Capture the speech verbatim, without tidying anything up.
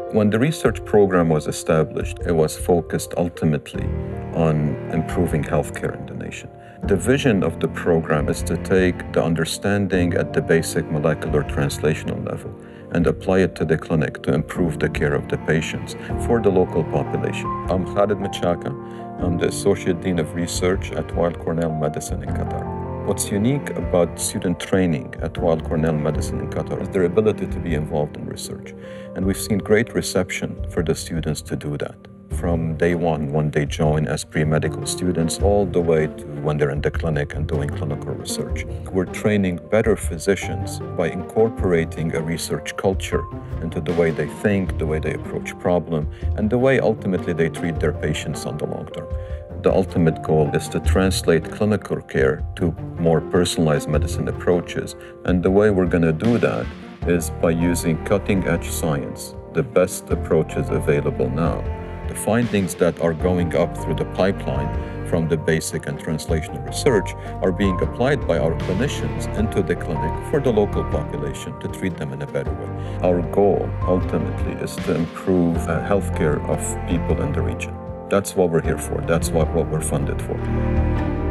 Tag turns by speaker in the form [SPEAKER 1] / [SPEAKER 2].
[SPEAKER 1] When the research program was established, it was focused ultimately on improving healthcare in the nation. The vision of the program is to take the understanding at the basic molecular translational level and apply it to the clinic to improve the care of the patients for the local population. I'm Khalid Machaka. I'm the Associate Dean of Research at Weill Cornell Medicine in Qatar. What's unique about student training at Weill Cornell Medicine in Qatar is their ability to be involved in research. And we've seen great reception for the students to do that. From day one, when they join as pre-medical students, all the way to when they're in the clinic and doing clinical research. We're training better physicians by incorporating a research culture into the way they think, the way they approach problem, and the way ultimately they treat their patients on the long term. The ultimate goal is to translate clinical care to more personalized medicine approaches. And the way we're going to do that is by using cutting-edge science, the best approaches available now. The findings that are going up through the pipeline from the basic and translational research are being applied by our clinicians into the clinic for the local population to treat them in a better way. Our goal ultimately is to improve uh, healthcare of people in the region. That's what we're here for. That's what, what we're funded for.